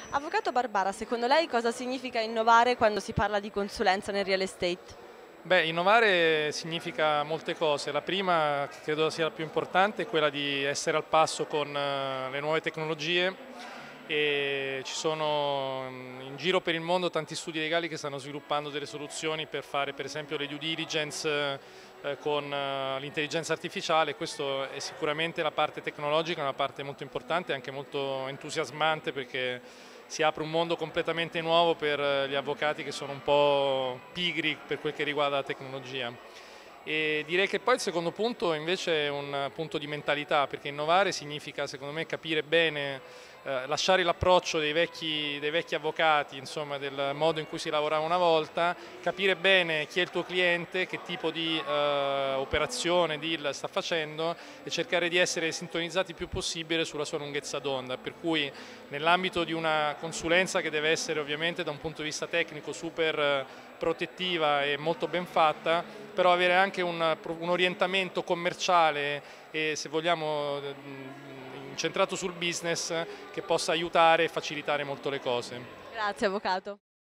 Avvocato Barbara, secondo lei cosa significa innovare quando si parla di consulenza nel real estate? Beh, innovare significa molte cose. La prima, che credo sia la più importante, è quella di essere al passo con le nuove tecnologie e ci sono in giro per il mondo tanti studi legali che stanno sviluppando delle soluzioni per fare per esempio le due diligence con l'intelligenza artificiale. Questo è sicuramente la parte tecnologica, una parte molto importante e anche molto entusiasmante perché si apre un mondo completamente nuovo per gli avvocati che sono un po' pigri per quel che riguarda la tecnologia. E direi che poi il secondo punto invece è un punto di mentalità, perché innovare significa secondo me capire bene, lasciare l'approccio dei vecchi avvocati, insomma del modo in cui si lavorava una volta, capire bene chi è il tuo cliente, che tipo di operazione, deal sta facendo e cercare di essere sintonizzati il più possibile sulla sua lunghezza d'onda, per cui nell'ambito di una consulenza che deve essere ovviamente da un punto di vista tecnico super protettiva e molto ben fatta, però avere anche un orientamento commerciale e se vogliamo incentrato sul business che possa aiutare e facilitare molto le cose. Grazie, avvocato.